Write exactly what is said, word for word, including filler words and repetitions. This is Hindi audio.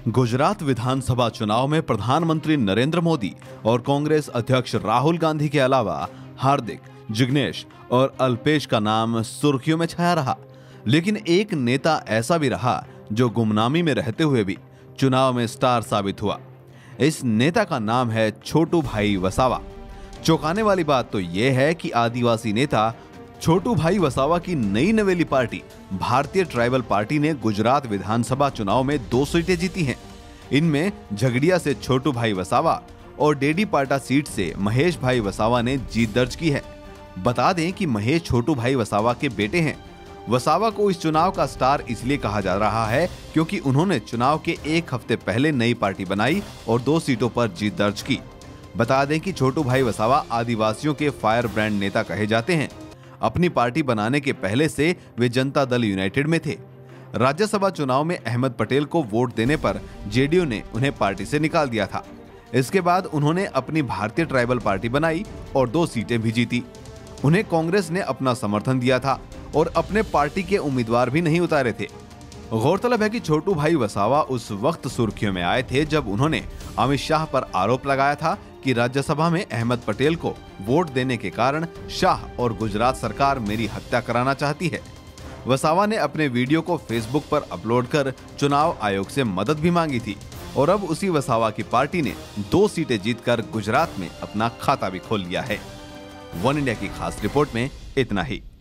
गुजरात विधानसभा चुनाव में प्रधानमंत्री नरेंद्र मोदी और कांग्रेस अध्यक्ष राहुल गांधी के अलावा हार्दिक, जिग्नेश और अल्पेश का नाम सुर्खियों में छाया रहा। लेकिन एक नेता ऐसा भी रहा जो गुमनामी में रहते हुए भी चुनाव में स्टार साबित हुआ। इस नेता का नाम है छोटू भाई वसावा। चौंकाने वाली बात तो यह है कि आदिवासी नेता छोटू भाई वसावा की नई नवेली पार्टी भारतीय ट्राइबल पार्टी ने गुजरात विधानसभा चुनाव में दो सीटें जीती हैं। इनमें झगड़िया से छोटू भाई वसावा और डेडीपाटा सीट से महेश भाई वसावा ने जीत दर्ज की है। बता दें कि महेश छोटू भाई वसावा के बेटे हैं। वसावा को इस चुनाव का स्टार इसलिए कहा जा रहा है क्योंकि उन्होंने चुनाव के एक हफ्ते पहले नई पार्टी बनाई और दो सीटों पर जीत दर्ज की। बता दें कि छोटू भाई वसावा आदिवासियों के फायर ब्रांड नेता कहे जाते हैं। अपनी पार्टी बनाने के पहले से वे जनता दल यूनाइटेड में थे। राज्यसभा चुनाव में अहमद पटेल को वोट देने पर जेडीयू ने उन्हें पार्टी से निकाल दिया था। इसके बाद उन्होंने अपनी भारतीय ट्राइबल पार्टी बनाई और दो सीटें भी जीती। उन्हें कांग्रेस ने अपना समर्थन दिया था और अपने पार्टी के उम्मीदवार भी नहीं उतारे थे। गौरतलब है कि छोटू भाई वसावा उस वक्त सुर्खियों में आए थे जब उन्होंने अमित शाह पर आरोप लगाया था कि राज्यसभा में अहमद पटेल को वोट देने के कारण शाह और गुजरात सरकार मेरी हत्या कराना चाहती है। वसावा ने अपने वीडियो को फेसबुक पर अपलोड कर चुनाव आयोग से मदद भी मांगी थी और अब उसी वसावा की पार्टी ने दो सीटें जीतकर गुजरात में अपना खाता भी खोल लिया है। वन इंडिया की खास रिपोर्ट में इतना ही।